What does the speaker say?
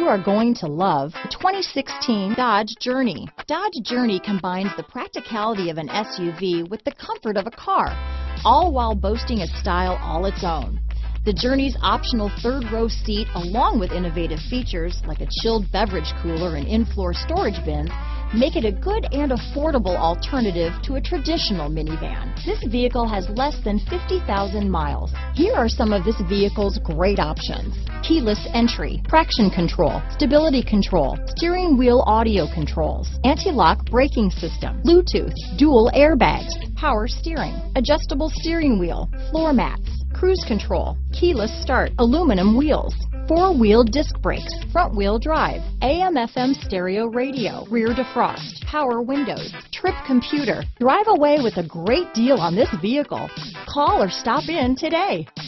you are going to love the 2016 Dodge Journey. Dodge Journey combines the practicality of an SUV with the comfort of a car, all while boasting a style all its own. The Journey's optional third-row seat, along with innovative features like a chilled beverage cooler and in-floor storage bins, make it a good and affordable alternative to a traditional minivan. This vehicle has less than 50,000 miles. Here are some of this vehicle's great options: keyless entry, traction control, stability control, steering wheel audio controls, anti-lock braking system, Bluetooth, dual airbags, power steering, adjustable steering wheel, floor mats, cruise control, keyless start, aluminum wheels, four-wheel disc brakes, front-wheel drive, AM/FM stereo radio, rear defrost, power windows, trip computer. Drive away with a great deal on this vehicle. Call or stop in today.